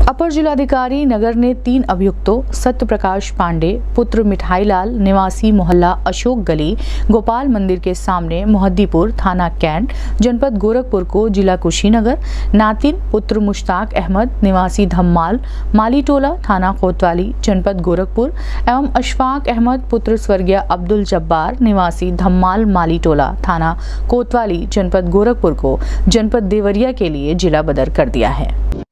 अपर जिलाधिकारी नगर ने 3 अभियुक्तों सत्य प्रकाश पांडे पुत्र मिठाईलाल निवासी मोहल्ला अशोक गली गोपाल मंदिर के सामने मोहद्दीपुर थाना कैंट जनपद गोरखपुर को जिला कुशीनगर, नातिन पुत्र मुश्ताक अहमद निवासी धम्माल मालीटोला थाना कोतवाली जनपद गोरखपुर एवं अशफाक अहमद पुत्र स्वर्गीय अब्दुल जब्बार निवासी धम्माल मालीटोला थाना कोतवाली जनपद गोरखपुर को जनपद देवरिया के लिए जिला बदर कर दिया है।